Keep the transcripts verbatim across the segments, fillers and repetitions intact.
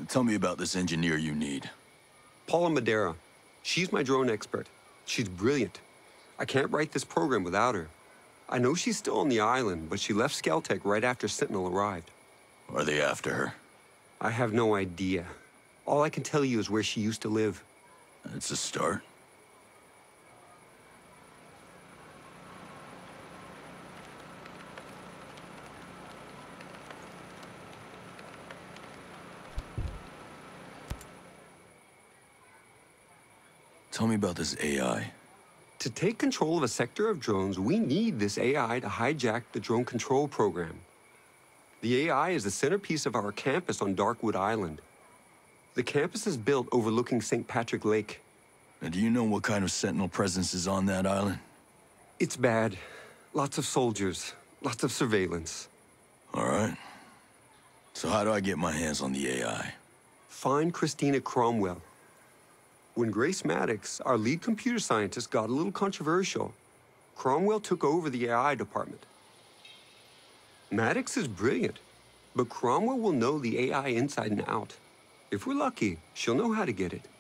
Tell me about this engineer you need. Paula Madeira. She's my drone expert. She's brilliant. I can't write this program without her. I know she's still on the island, but she left Skeltec right after Sentinel arrived. Are they after her? I have no idea. All I can tell you is where she used to live. That's a start. Tell me about this A I. To take control of a sector of drones, we need this A I to hijack the drone control program. The A I is the centerpiece of our campus on Darkwood Island. The campus is built overlooking Saint Patrick Lake. And do you know what kind of Sentinel presence is on that island? It's bad. Lots of soldiers, lots of surveillance. All right. So how do I get my hands on the A I? Find Christina Cromwell. When Grace Maddox, our lead computer scientist, got a little controversial, Cromwell took over the A I department. Maddox is brilliant, but Cromwell will know the A I inside and out. If we're lucky, she'll know how to get it.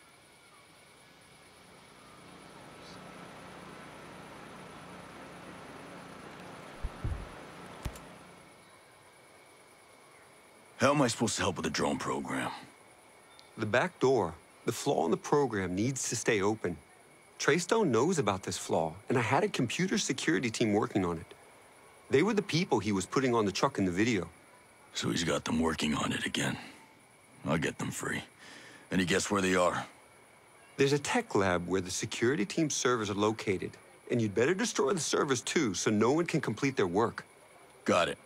How am I supposed to help with the drone program? The back door, the flaw in the program, needs to stay open. Treystone knows about this flaw, and I had a computer security team working on it. They were the people he was putting on the truck in the video. So he's got them working on it again. I'll get them free. Any guess where they are? There's a tech lab where the security team's servers are located, and you'd better destroy the servers too, so no one can complete their work. Got it.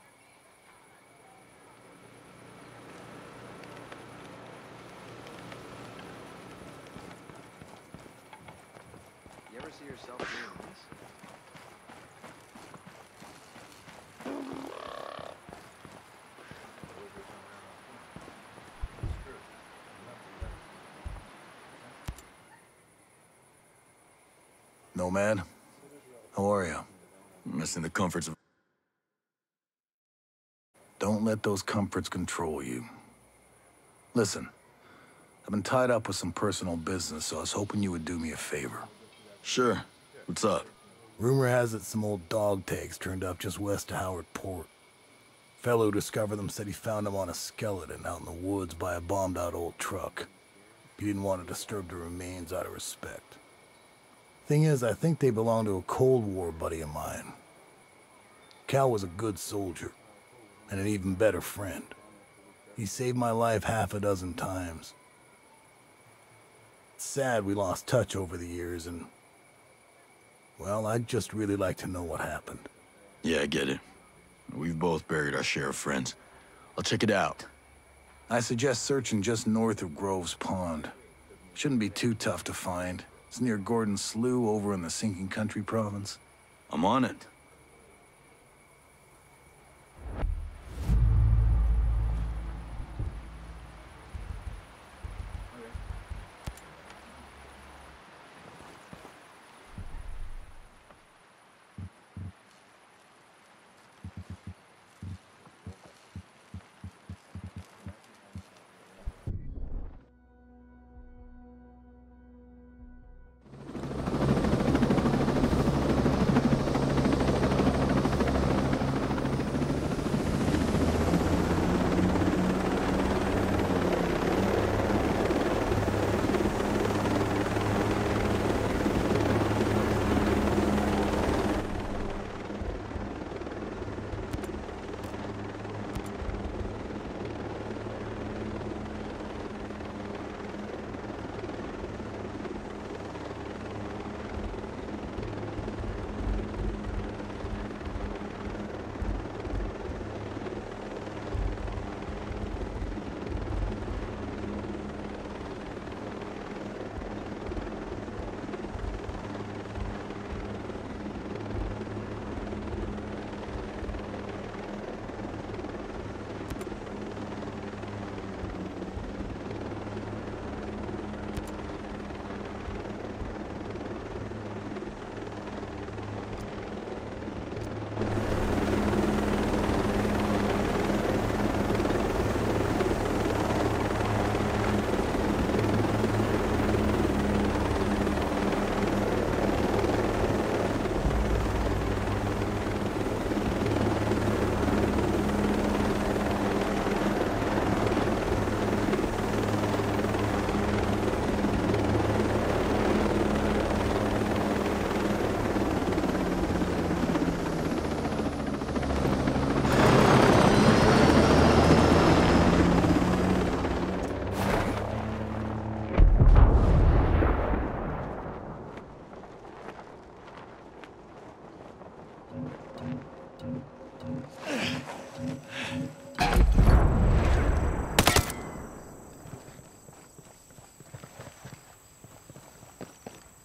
You ever see yourself doing this? Nomad, how are you? Missing the comforts of... Don't let those comforts control you. Listen, I've been tied up with some personal business, so I was hoping you would do me a favor. Sure. What's up? Rumor has it some old dog tags turned up just west of Howard Port. Fellow who discovered them said he found them on a skeleton out in the woods by a bombed-out old truck. He didn't want to disturb the remains out of respect. Thing is, I think they belong to a Cold War buddy of mine. Cal was a good soldier, and an even better friend. He saved my life half a dozen times. It's sad we lost touch over the years, and... well, I'd just really like to know what happened. Yeah, I get it. We've both buried our share of friends. I'll check it out. I suggest searching just north of Groves Pond. Shouldn't be too tough to find. It's near Gordon Slough over in the Sinking Country province. I'm on it.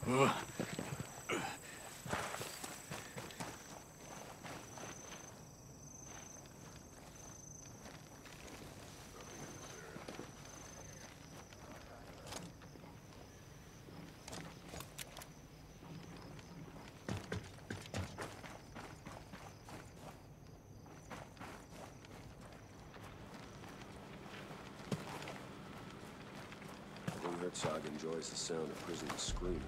Herzog enjoys the sound of prisoners screaming.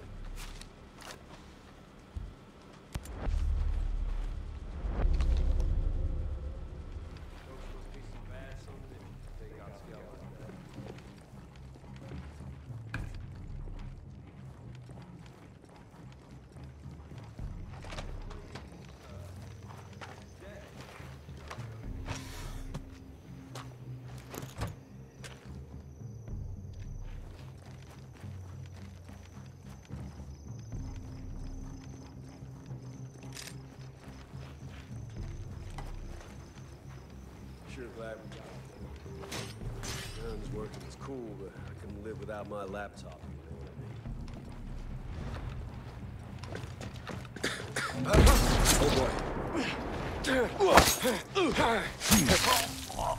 Sure glad we got it. Guns working is cool, but I couldn't live without my laptop, you know what I mean? Oh boy.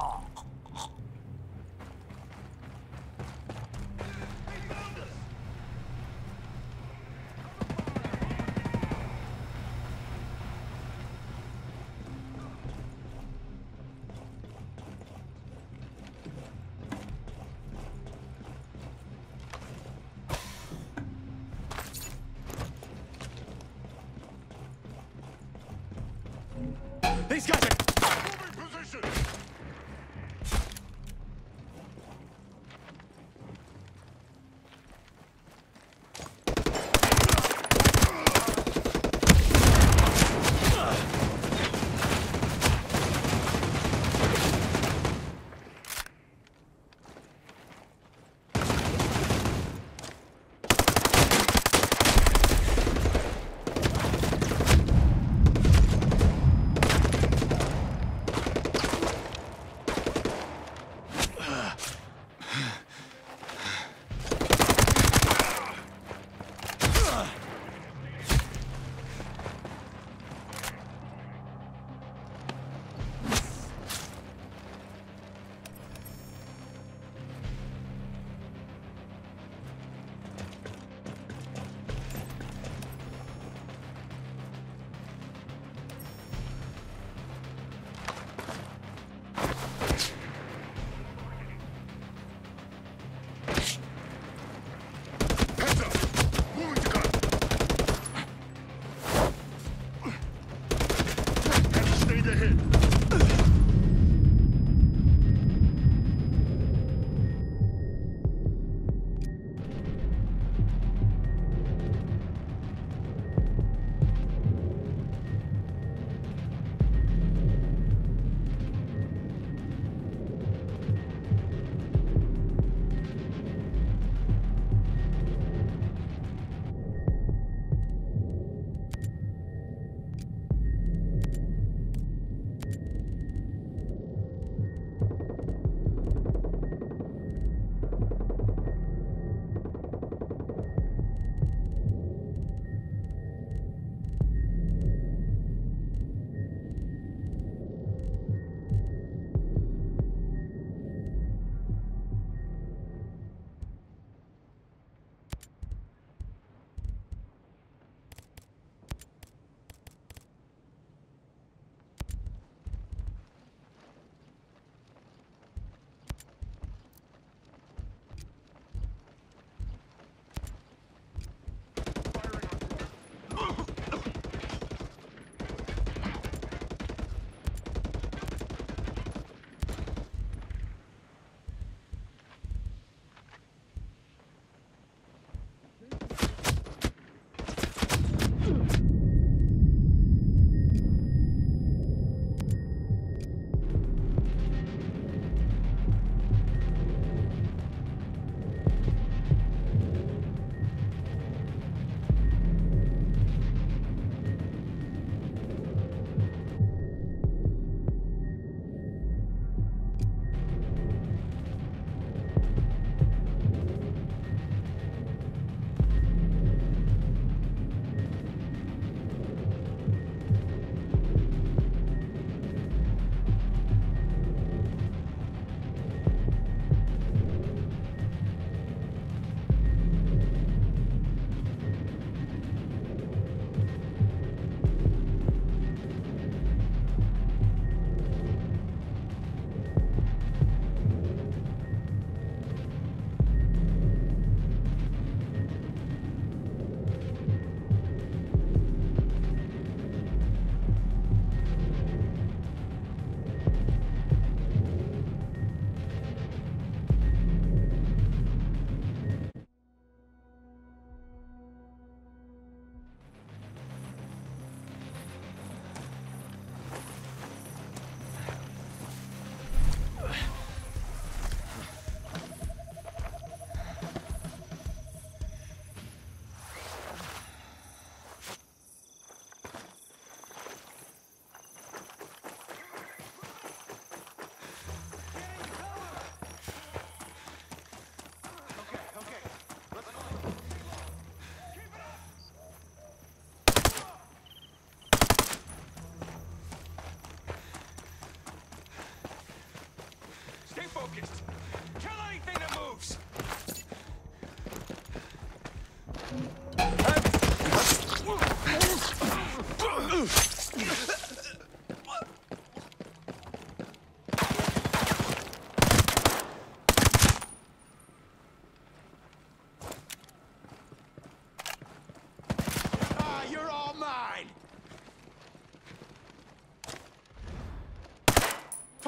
These guys are... Moving position!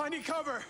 I need cover!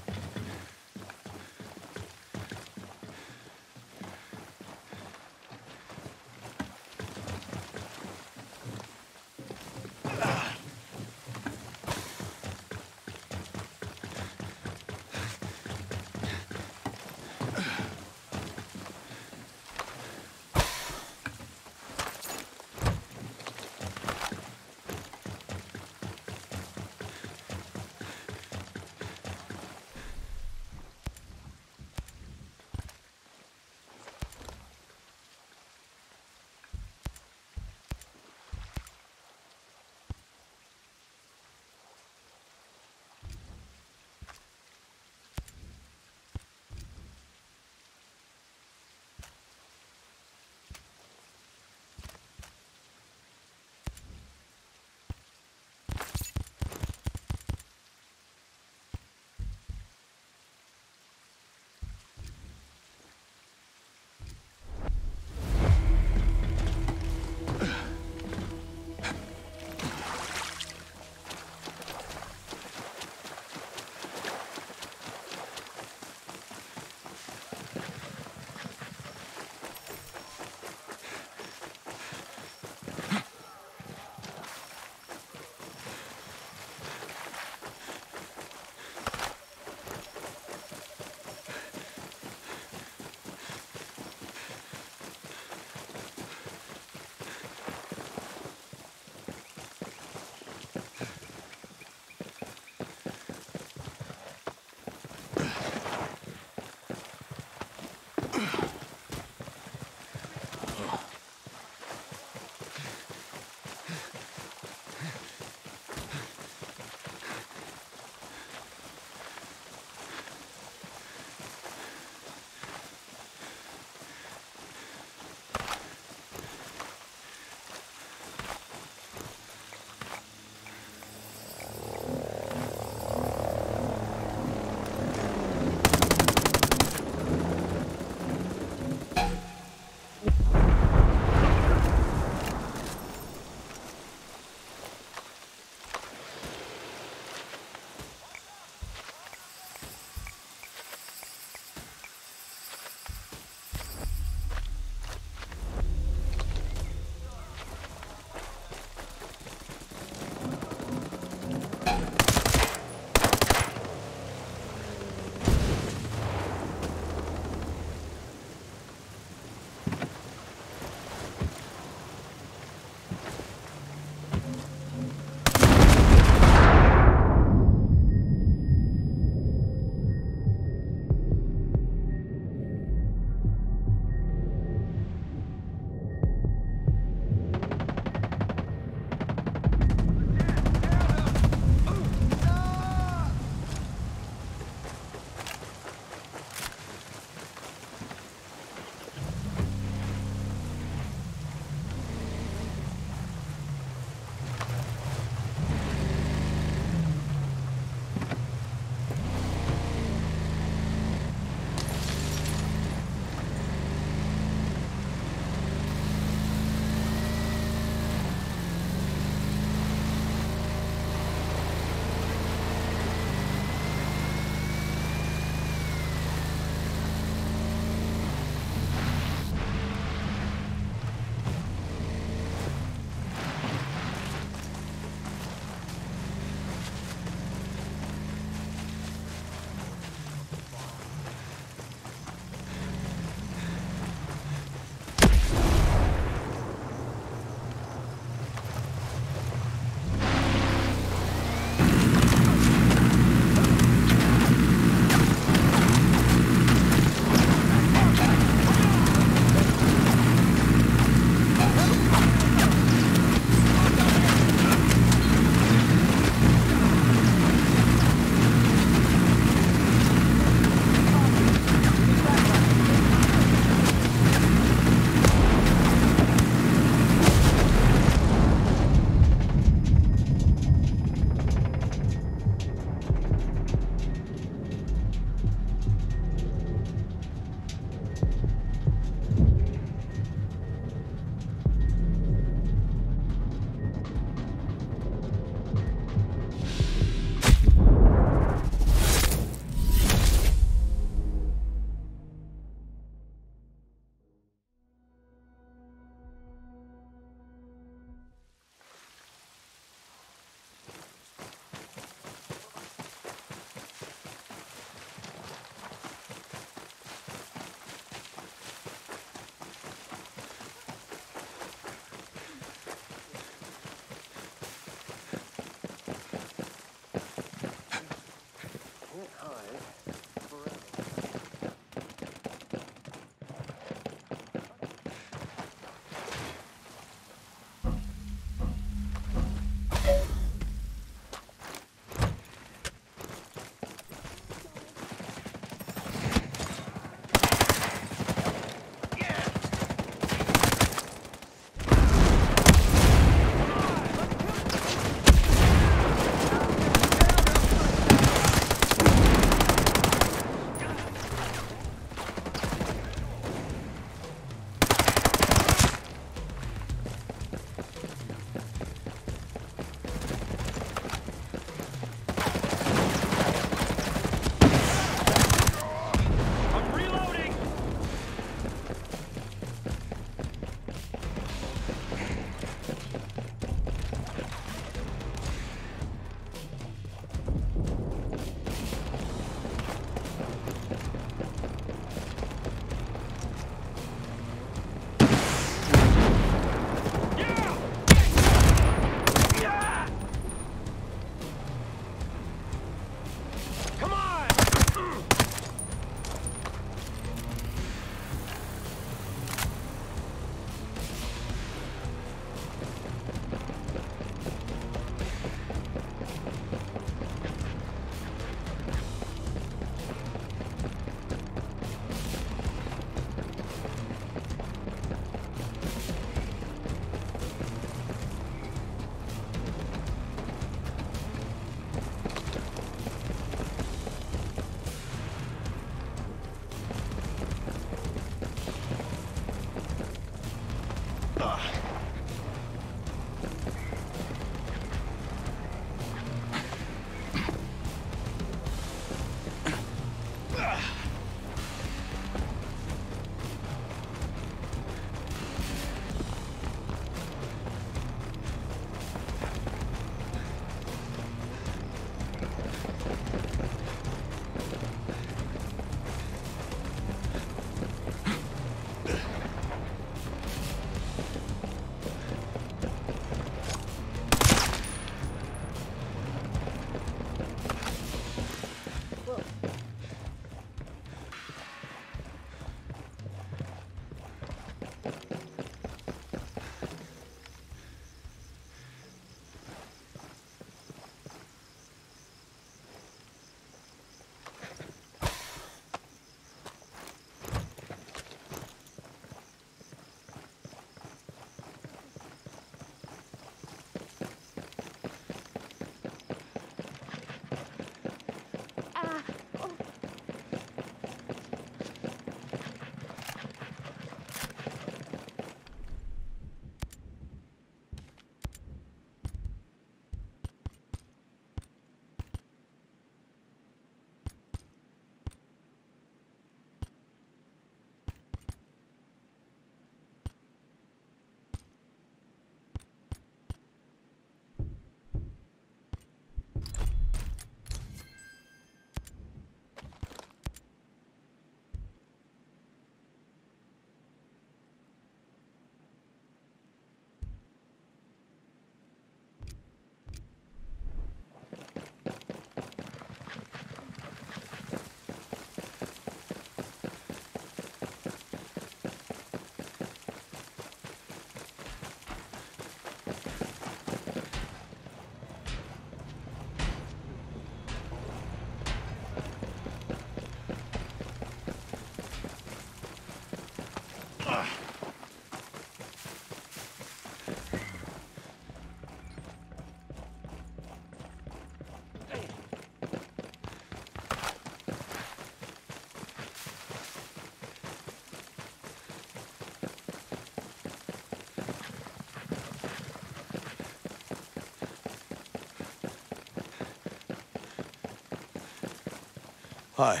Hi.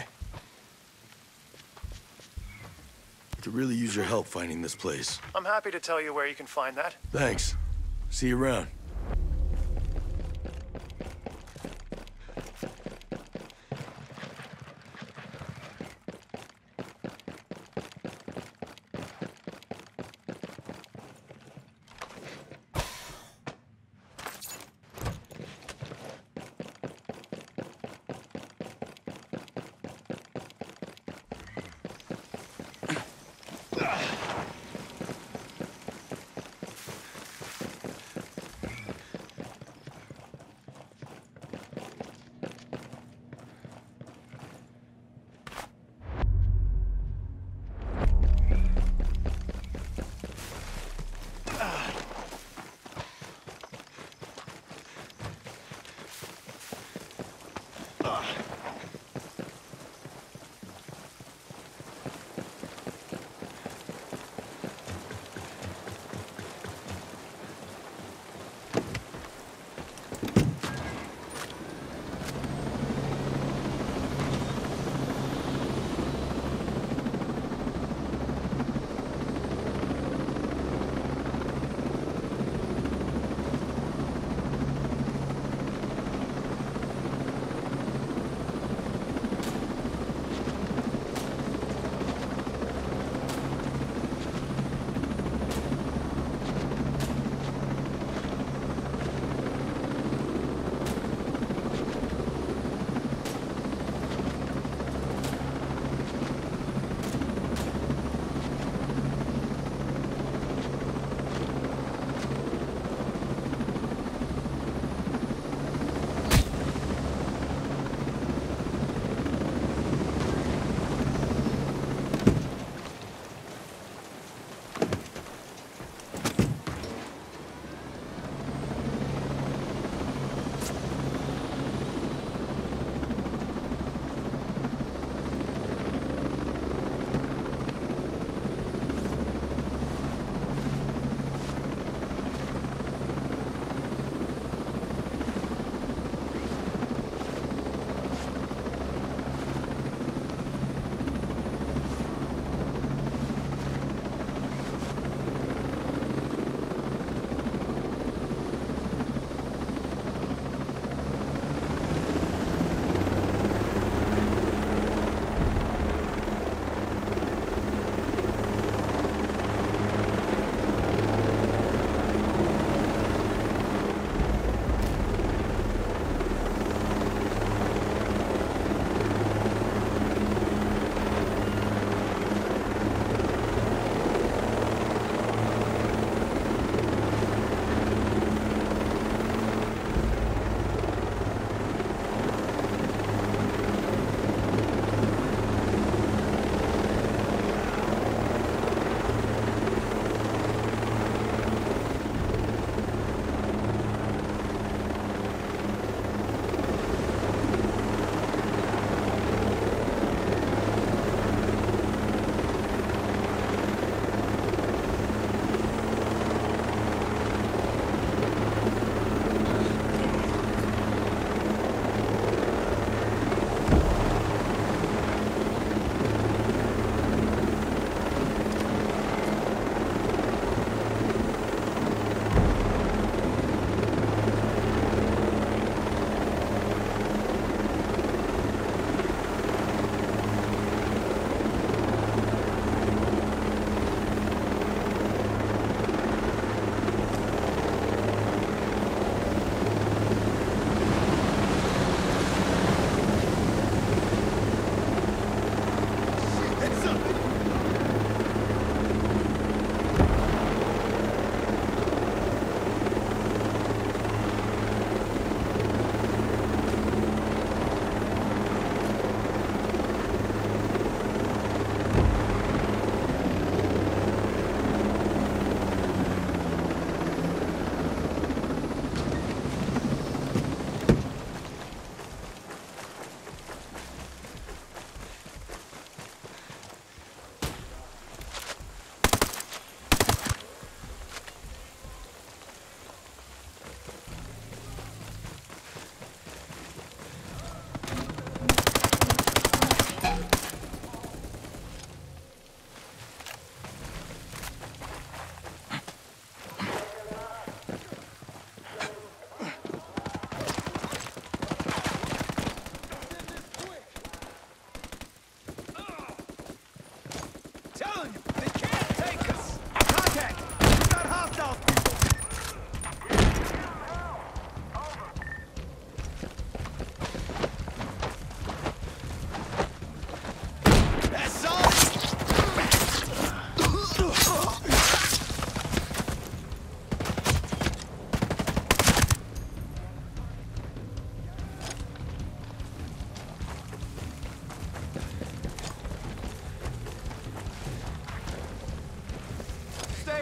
I could really use your help finding this place. I'm happy to tell you where you can find that. Thanks. See you around. telling you, they can't take us! Contact! We got hostiles, people! That's all! Stay!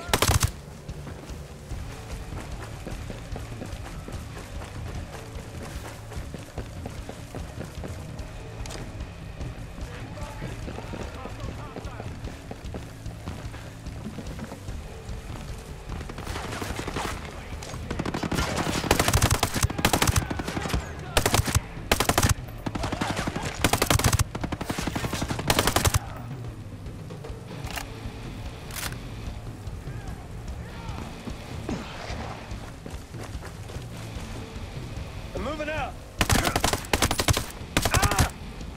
I'm moving out! Ah!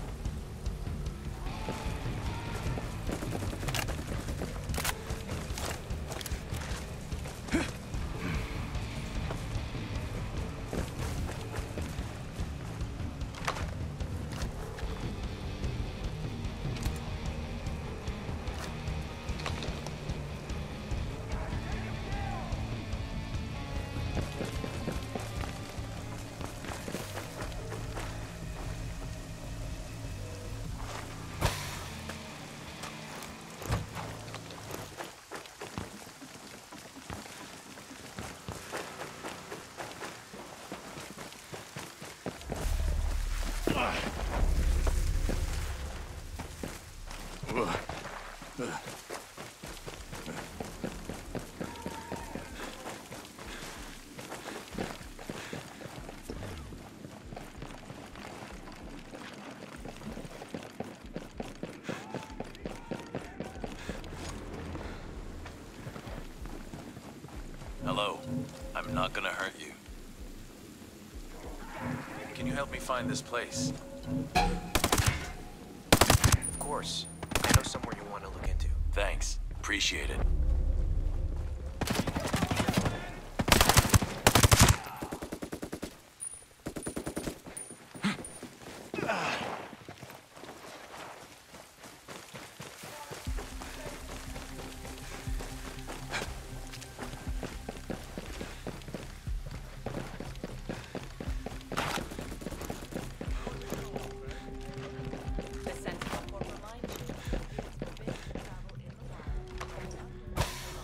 Hello. I'm not gonna hurt you. Can you help me find this place? Of course. I know somewhere you want to look into. Thanks. Appreciate it. The sensible corporate line forbidden travel in the wild.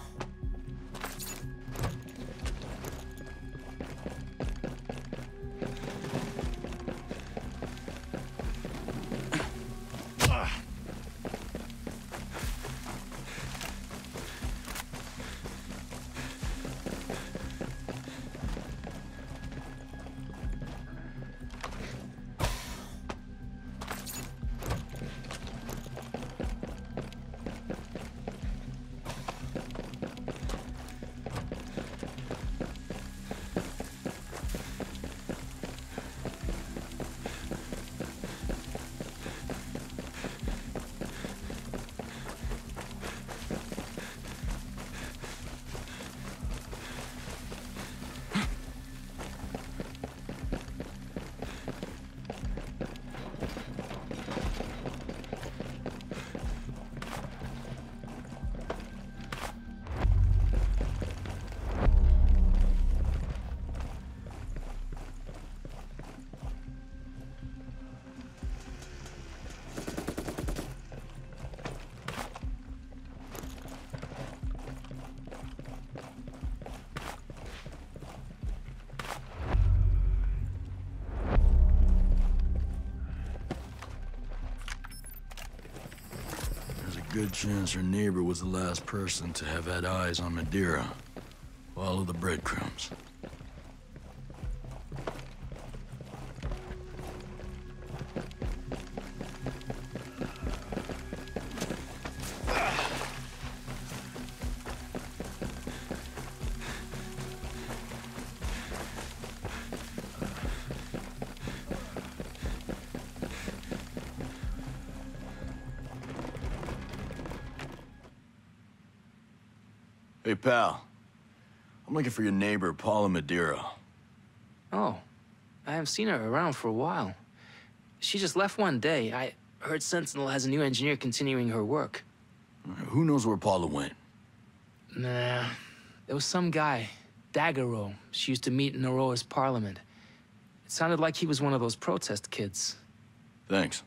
Good chance her neighbor was the last person to have had eyes on Madeira. Follow the breadcrumbs. Hey, pal. I'm looking for your neighbor, Paula Madeira. Oh, I haven't seen her around for a while. She just left one day. I heard Sentinel has a new engineer continuing her work. Who knows where Paula went? Nah, there was some guy, Daggero. She used to meet in Aurora's parliament. It sounded like he was one of those protest kids. Thanks.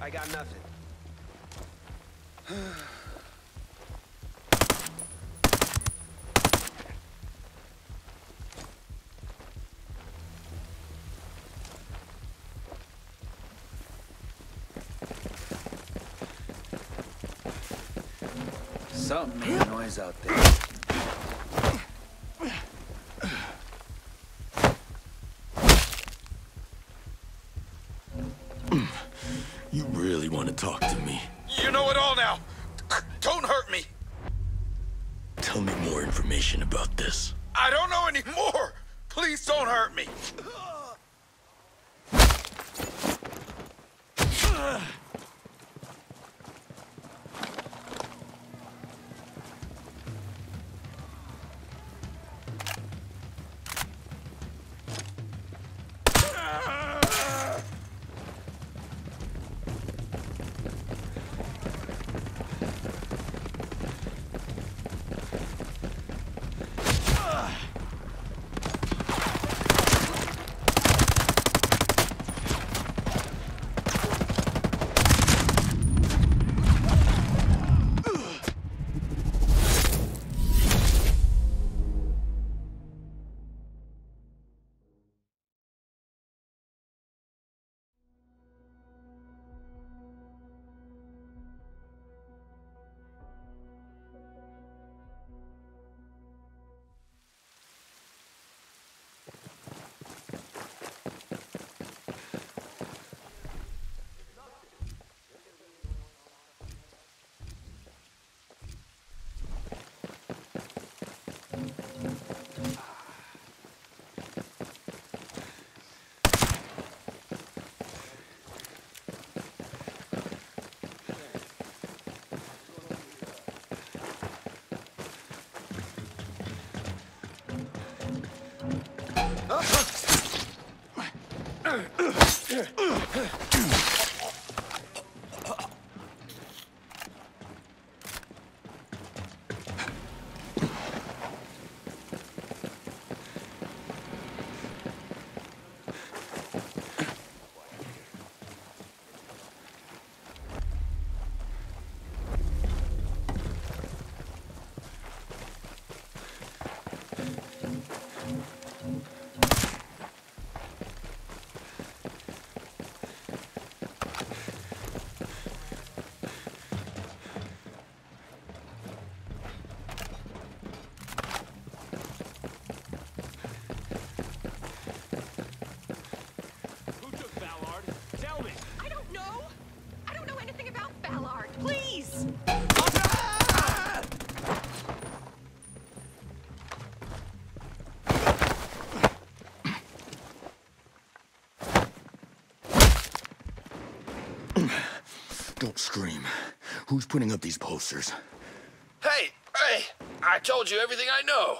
I got nothing. Something made noise out there. You really want to talk to me? You know it all now. Don't hurt me. Tell me more information about this. I don't know any more. Please don't hurt me. Don't scream. Who's putting up these posters? Hey, hey, I told you everything I know.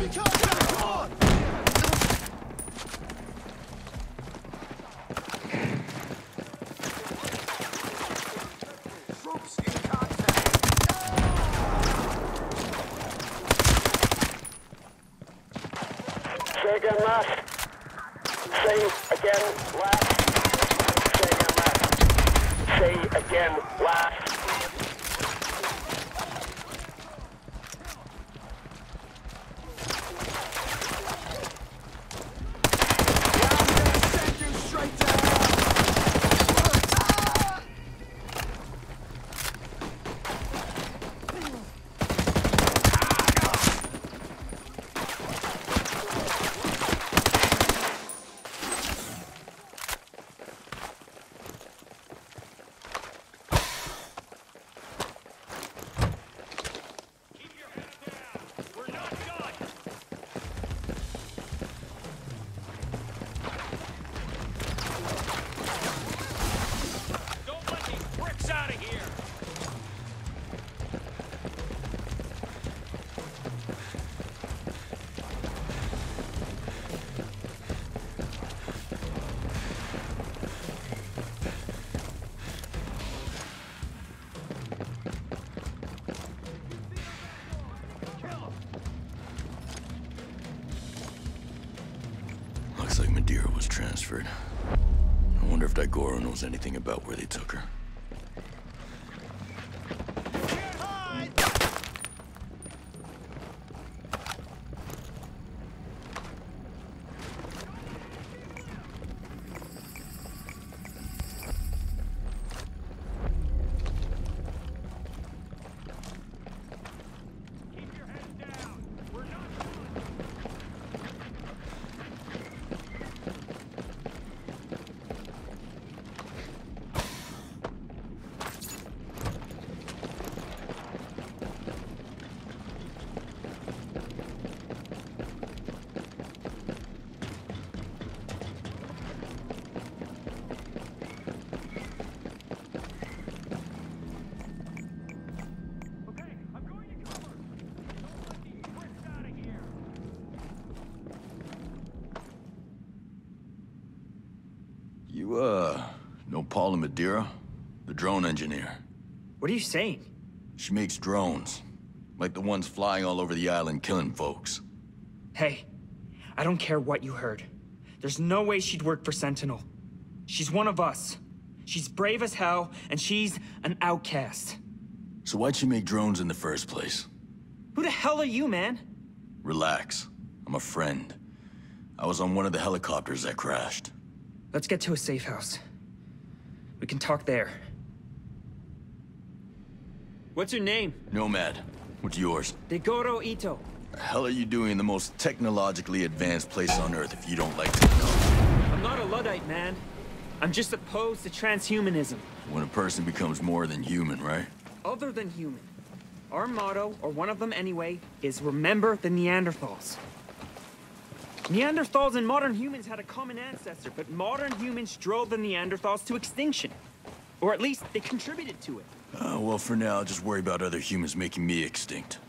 Say again last. Say again last. Say again last. Say again last. Looks like Madeira was transferred. I wonder if Daigoro knows anything about where they took her. You, uh, know Paula Madeira? The drone engineer. What are you saying? She makes drones. Like the ones flying all over the island killing folks. Hey, I don't care what you heard. There's no way she'd work for Sentinel. She's one of us. She's brave as hell, and she's an outcast. So why'd she make drones in the first place? Who the hell are you, man? Relax. I'm a friend. I was on one of the helicopters that crashed. Let's get to a safe house. We can talk there. What's your name? Nomad. What's yours? Daigoro Ito. The hell are you doing in the most technologically advanced place on Earth if you don't like technology? I'm not a Luddite, man. I'm just opposed to transhumanism. When a person becomes more than human, right? Other than human. Our motto, or one of them anyway, is remember the Neanderthals. Neanderthals and modern humans had a common ancestor, but modern humans drove the Neanderthals to extinction. Or at least, they contributed to it. Uh, well, for now, I'll just worry about other humans making me extinct.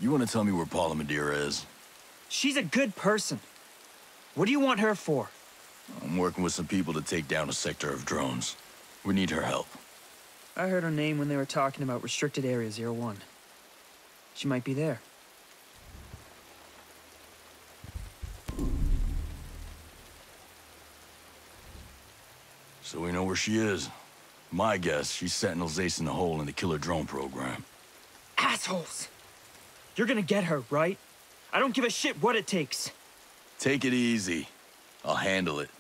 You want to tell me where Paula Madeira is? She's a good person. What do you want her for? I'm working with some people to take down a sector of drones. We need her help. I heard her name when they were talking about Restricted Area zero one. She might be there. So we know where she is. My guess, she's Sentinel's ace in the hole in the killer drone program. Assholes! You're gonna get her, right? I don't give a shit what it takes. Take it easy. I'll handle it.